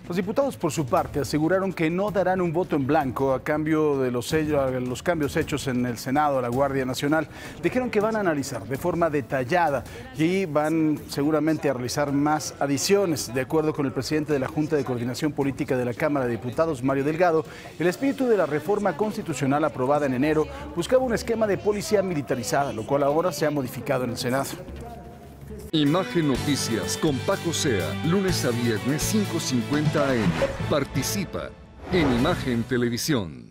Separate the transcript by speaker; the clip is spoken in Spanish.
Speaker 1: Los diputados, por su parte, aseguraron que no darán un voto en blanco a cambio de los cambios hechos en el Senado a la Guardia Nacional. Dijeron que van a analizar de forma detallada y van seguramente a realizar más adiciones. De acuerdo con el presidente de la Junta de Coordinación Política de la Cámara de Diputados, Mario Delgado, el espíritu de la reforma constitucional aprobada en enero buscaba un esquema de policía militarizada, lo cual ahora se ha modificado en el Senado.
Speaker 2: Imagen Noticias con Paco Sea, lunes a viernes 5:50 AM. Participa en Imagen Televisión.